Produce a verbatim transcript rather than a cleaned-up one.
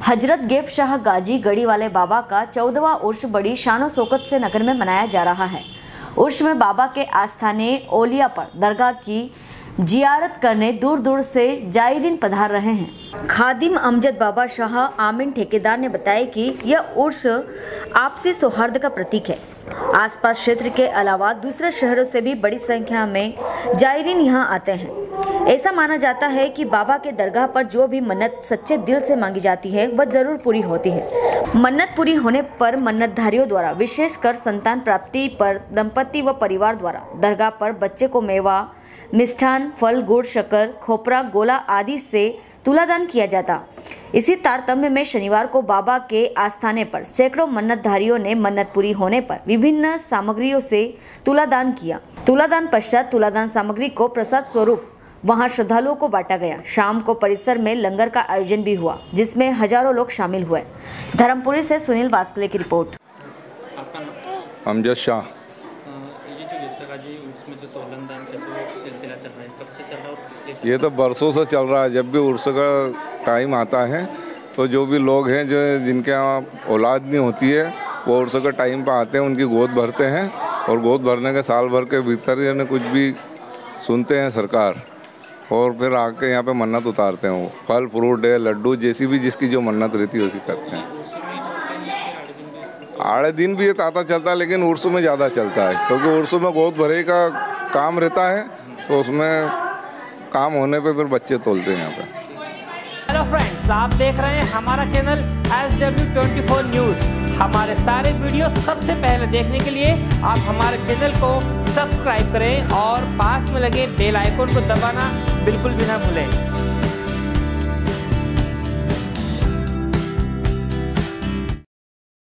हजरत gap Shah गाजी गढ़ी वाले बाबा का चौदहवां उर्स बड़ी शानो शौकत से नगर में मनाया जा रहा है। उर्स में बाबा के आस्थाने ओलिया पर दरगाह की जियारत करने दूर दूर से जायरीन पधार रहे हैं। खादिम अमजद बाबा शाह आमीन ठेकेदार ने बताया कि यह उर्स आपसी सौहार्द का प्रतीक है। आसपास क्षेत्र के अलावा दूसरे शहरों से भी बड़ी संख्या में जायरीन यहां आते हैं। ऐसा माना जाता है कि बाबा के दरगाह पर जो भी मन्नत सच्चे दिल से मांगी जाती है वह जरूर पूरी होती है। मन्नत पूरी होने पर मन्नतधारियों द्वारा विशेषकर संतान प्राप्ति पर दंपति व परिवार द्वारा दरगाह पर बच्चे को मेवा, मिष्ठान, फल, गुड़, शक्कर, खोपरा, गोला आदि से तुलादान किया जाता। इसी तारतम्य में शनिवार को बाबा के आस्थाने पर सैकड़ों मन्नतधारियों ने मन्नत पूरी होने पर विभिन्न सामग्रियों से तुलादान किया। तुलादान पश्चात तुलादान सामग्री को प्रसाद स्वरूप वहां श्रद्धालुओं को बांटा गया। शाम को परिसर में लंगर का आयोजन भी हुआ जिसमें हजारों लोग शामिल हुए। धर्मपुरी से सुनील वास्कले की रिपोर्ट। अमजद शाह। ये जो गेप शाह गाजी उसमें जो तोलन दान का जो सिलसिला चल रहा है, कब से चल रहा है और किस लिए? ये तो बरसों से चल रहा है। जब भी उर्स का टाइम आता है तो जो भी लोग हैं जो जिनके यहाँ औलाद नहीं होती है वो उर्स के टाइम पर आते हैं, उनकी गोद भरते हैं और गोद भरने के साल भर के भीतर यानी कुछ भी सुनते हैं सरकार और फिर आके यहाँ पे मन्नत उतारते हैं। वो फल फ्रूट है, लड्डू, जैसी भी जिसकी जो मन्नत रहती है उसी करते हैं। आड़े दिन भी ये ताता चलता है लेकिन उर्स में ज़्यादा चलता है क्योंकि उर्स में गोद भरे का काम रहता है तो उसमें काम होने पे फिर बच्चे तोलते हैं यहाँ पे। हेलो फ्रेंड्स, आप देख रहे हैं हमारा channel S W twenty four news. हमारे सारे वीडियो सबसे पहले देखने के लिए आप हमारे चैनल को सब्सक्राइब करें और पास में लगे बेल आइकन को दबाना बिल्कुल भी ना भूलें।